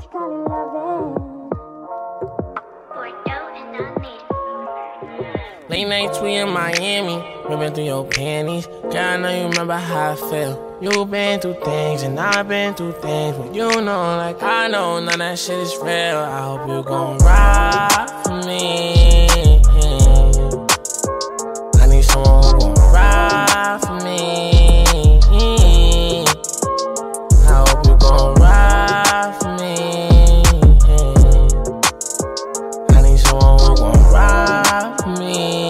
Late nights we in Miami, ripping through your panties. Girl, I know you remember how I feel. You been through things and I've been through things, but you know, like I know none of that shit is real. I hope you gon' ride for me. I need someone who gon' ride for me. I hope you gon' ride for me. I need someone who gon' ride for me.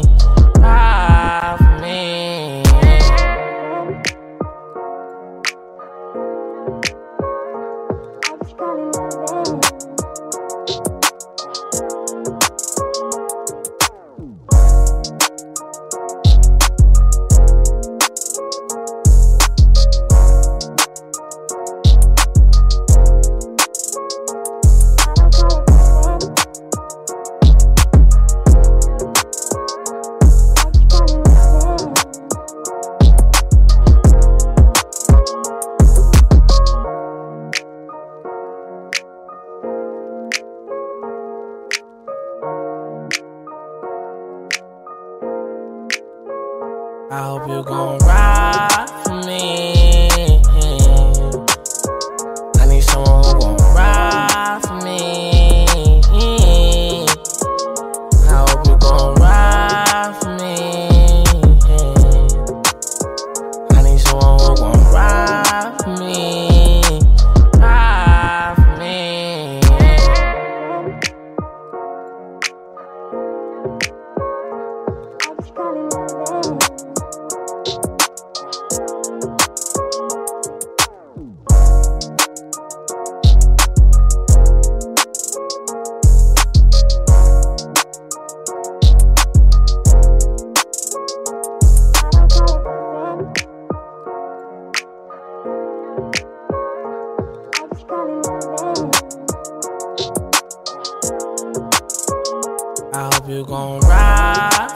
I hope you gon' ride for me. I need someone who gon' ride for me. I hope you gon' ride for me. I need someone who gon' ride for me. Ride for me. I hope you gon' ride.